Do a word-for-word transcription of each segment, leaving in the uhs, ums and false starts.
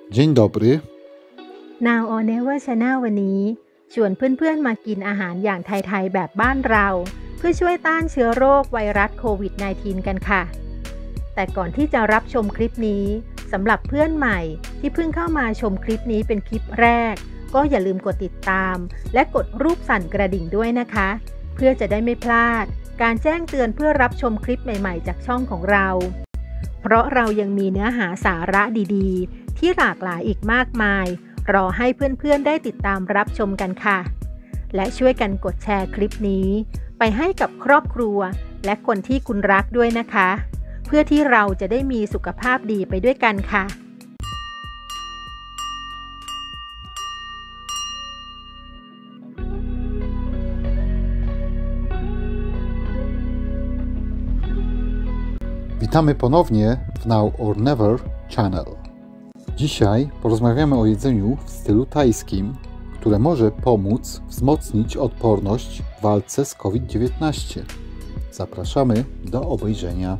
Dzień dobry. Now or Never Channel วันนี้ชวนเพื่อนๆมากินอาหารอย่างไทยๆแบบบ้านเราเพื่อช่วยต้านเชื้อโรคไวรัสโควิด สิบเก้า กันค่ะแต่ก่อนที่จะรับชมคลิปนี้สำหรับเพื่อนใหม่ที่เพิ่งเข้ามาชมคลิปนี้เป็นคลิปแรกก็อย่าลืมกดติดตามและกดรูปสั่นกระดิ่งด้วยนะคะเพื่อจะได้ไม่พลาดการแจ้งเตือนเพื่อรับชมคลิปใหม่ๆจากช่องของเราเพราะเรายังมีเนื้อหาสาระดีๆที่หลากหลายอีกมากมายรอให้เพื่อนๆได้ติดตามรับชมกันค่ะและช่วยกันกดแชร์คลิปนี้ไปให้กับครอบครัวและคนที่คุณรักด้วยนะคะเพื่อที่เราจะได้มีสุขภาพดีไปด้วยกันค่ะ Witamy ponownie w Now or Never Channel. Dzisiaj porozmawiamy o jedzeniu w stylu tajskim, które może pomóc wzmocnić odporność w walce z COVID dziewiętnaście. Zapraszamy do obejrzenia.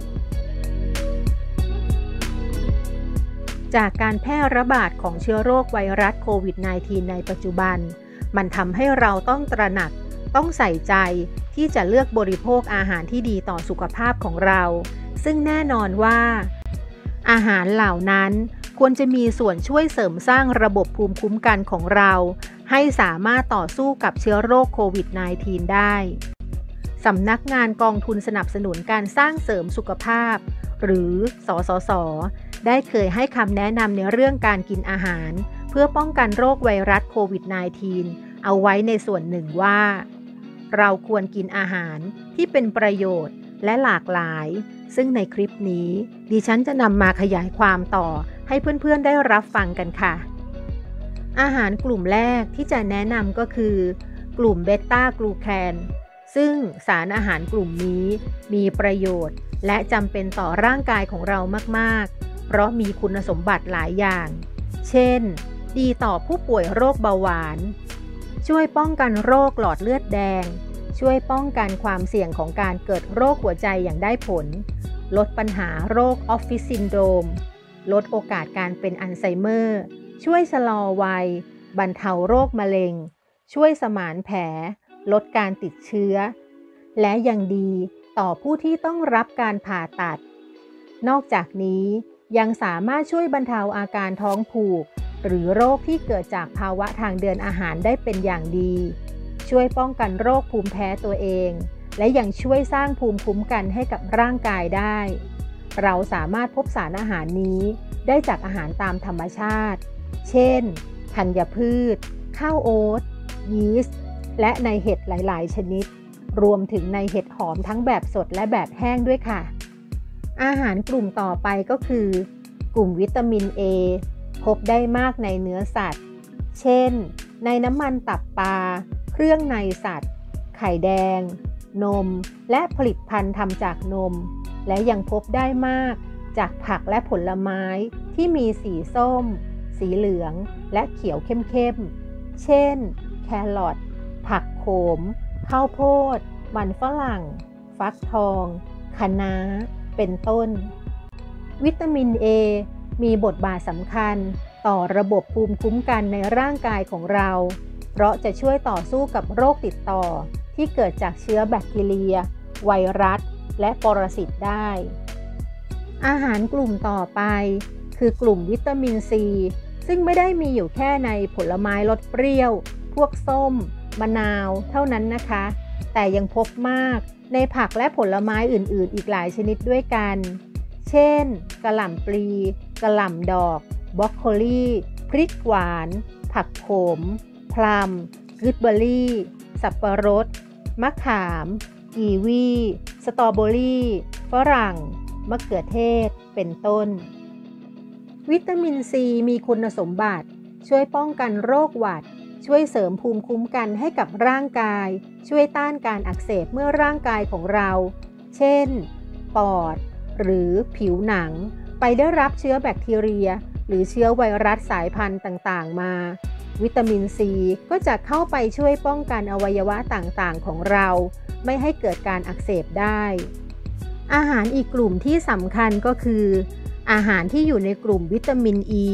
จากการแพร่ระบาดของเชื้อโรคไวรัสโควิด สิบเก้า ในปัจจุบันมันทำให้เราต้องตระหนักต้องใส่ใจที่จะเลือกบริโภคอาหารที่ดีต่อสุขภาพของเราซึ่งแน่นอนว่าอาหารเหล่านั้นควรจะมีส่วนช่วยเสริมสร้างระบบภูมิคุ้มกันของเราให้สามารถต่อสู้กับเชื้อโรคโควิด สิบเก้า ได้สำนักงานกองทุนสนับสนุนการสร้างเสริมสุขภาพหรือสสส.ได้เคยให้คำแนะนำในเรื่องการกินอาหารเพื่อป้องกันโรคไวรัสโควิด สิบเก้า เอาไว้ในส่วนหนึ่งว่าเราควรกินอาหารที่เป็นประโยชน์และหลากหลายซึ่งในคลิปนี้ดิฉันจะนำมาขยายความต่อให้เพื่อนๆได้รับฟังกันค่ะอาหารกลุ่มแรกที่จะแนะนำก็คือกลุ่มเบต้ากลูแคนซึ่งสารอาหารกลุ่มนี้มีประโยชน์และจำเป็นต่อร่างกายของเรามากๆเพราะมีคุณสมบัติหลายอย่างเช่นดีต่อผู้ป่วยโรคเบาหวานช่วยป้องกันโรคหลอดเลือดแดงช่วยป้องกันความเสี่ยงของการเกิดโรคหัวใจอย่างได้ผลลดปัญหาโรคออฟฟิศซินโดรมลดโอกาสการเป็นอัลไซเมอร์ช่วยชะลอวัยบรรเทาโรคมะเร็งช่วยสมานแผลลดการติดเชื้อและยังดีต่อผู้ที่ต้องรับการผ่าตัดนอกจากนี้ยังสามารถช่วยบรรเทาอาการท้องผูกหรือโรคที่เกิดจากภาวะทางเดินอาหารได้เป็นอย่างดีช่วยป้องกันโรคภูมิแพ้ตัวเองและยังช่วยสร้างภูมิคุ้มกันให้กับร่างกายได้เราสามารถพบสารอาหารนี้ได้จากอาหารตามธรรมชาติเช่นธัญพืชข้าวโอ๊ตยีสต์และในเห็ดหลายๆชนิดรวมถึงในเห็ดหอมทั้งแบบสดและแบบแห้งด้วยค่ะอาหารกลุ่มต่อไปก็คือกลุ่มวิตามิน A พบได้มากในเนื้อสัตว์เช่นในน้ำมันตับปลาเครื่องในสัตว์ไข่แดงนมและผลิตภัณฑ์ทำจากนมและยังพบได้มากจากผักและผลไม้ที่มีสีส้มสีเหลืองและเขียวเข้มๆเช่นแครอทผักโขมข้าวโพดมันฝรั่งฟักทองคะน้าเป็นต้นวิตามิน A มีบทบาทสำคัญต่อระบบภูมิคุ้มกันในร่างกายของเราเพราะจะช่วยต่อสู้กับโรคติดต่อที่เกิดจากเชื้อแบคทีเรียไวรัสและปรสิตได้อาหารกลุ่มต่อไปคือกลุ่มวิตามินซีซึ่งไม่ได้มีอยู่แค่ในผลไม้รสเปรี้ยวพวกส้มมะนาวเท่านั้นนะคะแต่ยังพบมากในผักและผลไม้อื่นๆอีกหลายชนิดด้วยกันเช่นกะหล่ำปลีกะหล่ำดอกบรอกโคลีพริกหวานผักโขมพลัมกูดเบอร์รี่สับปะรดมะขามกีวีสตรอเบอรี่ฝรั่งมะเขือเทศเป็นต้นวิตามินซีมีคุณสมบัติช่วยป้องกันโรคหวัดช่วยเสริมภูมิคุ้มกันให้กับร่างกายช่วยต้านการอักเสบเมื่อร่างกายของเราเช่นปอดหรือผิวหนังไปได้รับเชื้อแบคทีเรียหรือเชื้อไวรัสสายพันธุ์ต่างๆมาวิตามินซีก็จะเข้าไปช่วยป้องกันอวัยวะต่างๆของเราไม่ให้เกิดการอักเสบได้อาหารอีกกลุ่มที่สำคัญก็คืออาหารที่อยู่ในกลุ่มวิตามิน E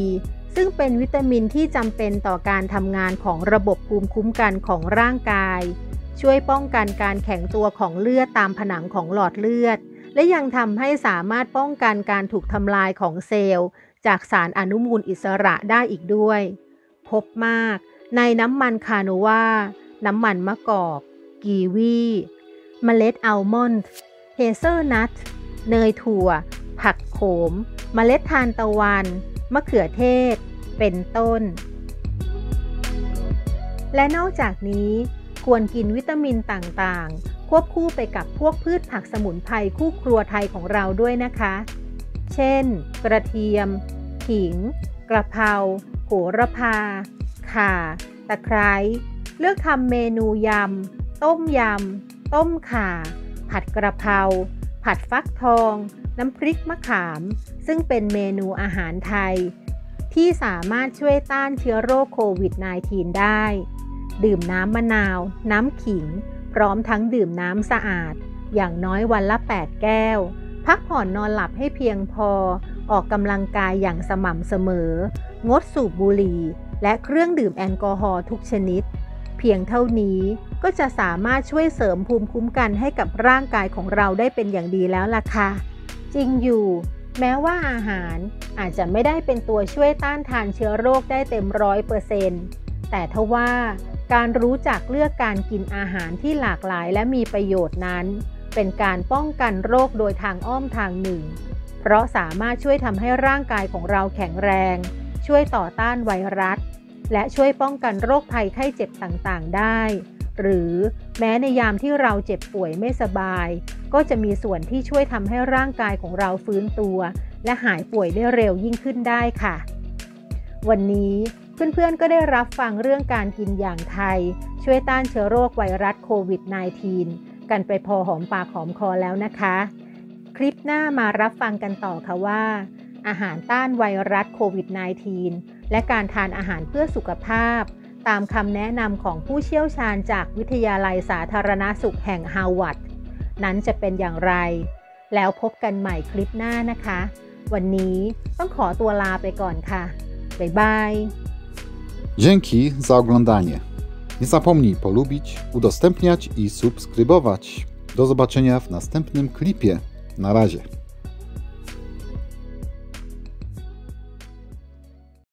ซึ่งเป็นวิตามินที่จำเป็นต่อการทำงานของระบบภูมิคุ้มกันของร่างกายช่วยป้องกันการแข็งตัวของเลือดตามผนังของหลอดเลือดและยังทำให้สามารถป้องกันการถูกทำลายของเซลล์จากสารอนุมูลอิสระได้อีกด้วยพบมากในน้ำมันคาโนวาน้ำมันมะกอกกีวีเมล็ดอัลมอนด์เฮเซลนัทเนยถั่วผักโขมเมล็ดทานตะวันมะเขือเทศเป็นต้นและนอกจากนี้ควรกินวิตามินต่างๆควบคู่ไปกับพวกพืชผักสมุนไพรคู่ครัวไทยของเราด้วยนะคะเช่นกระเทียมขิงกระเพราโหระพาข่าตะไคร้เลือกทำเมนูยำต้มยำต้มข่าผัดกระเพราผัดฟักทองน้ำพริกมะขามซึ่งเป็นเมนูอาหารไทยที่สามารถช่วยต้านเชื้อโรคโควิด สิบเก้า ได้ดื่มน้ำมะนาวน้ำขิงพร้อมทั้งดื่มน้ำสะอาดอย่างน้อยวันละแปดแก้วพักผ่อนนอนหลับให้เพียงพอออกกำลังกายอย่างสม่ำเสมองดสูบบุหรี่และเครื่องดื่มแอลกอฮอล์ทุกชนิดเพียงเท่านี้ก็จะสามารถช่วยเสริมภูมิคุ้มกันให้กับร่างกายของเราได้เป็นอย่างดีแล้วล่ะค่ะจริงอยู่แม้ว่าอาหารอาจจะไม่ได้เป็นตัวช่วยต้านทานเชื้อโรคได้เต็มร้อยเปอร์เซ็นต์แต่ทว่าการรู้จักเลือกการกินอาหารที่หลากหลายและมีประโยชน์นั้นเป็นการป้องกันโรคโดยทางอ้อมทางหนึ่งเพราะสามารถช่วยทำให้ร่างกายของเราแข็งแรงช่วยต่อต้านไวรัสและช่วยป้องกันโรคภัยไข้เจ็บต่างๆได้หรือแม้ในยามที่เราเจ็บป่วยไม่สบายก็จะมีส่วนที่ช่วยทำให้ร่างกายของเราฟื้นตัวและหายป่วยได้เร็วยิ่งขึ้นได้ค่ะวันนี้เพื่อนๆก็ได้รับฟังเรื่องการกินอย่างไทยช่วยต้านเชื้อโรคไวรัสโควิด สิบเก้า กันไปพอหอมปากหอมคอแล้วนะคะคลิปหน้ามารับฟังกันต่อค่ะว่าอาหารต้านไวรัสโควิด สิบเก้า และการทานอาหารเพื่อสุขภาพตามคำแนะนำของผู้เชี่ยวชาญจากวิทยาลัยสาธารณสุขแห่งฮาร์วาร์ดนั้นจะเป็นอย่างไรแล้วพบกันใหม่คลิปหน้านะคะวันนี้ต้องขอตัวลาไปก่อนค่ะบ๊ายบาย Dzięki za oglądanie. Nie zapomnij polubić, udostępniać i subskrybować. Do zobaczenia w następnym klipie. Na razie.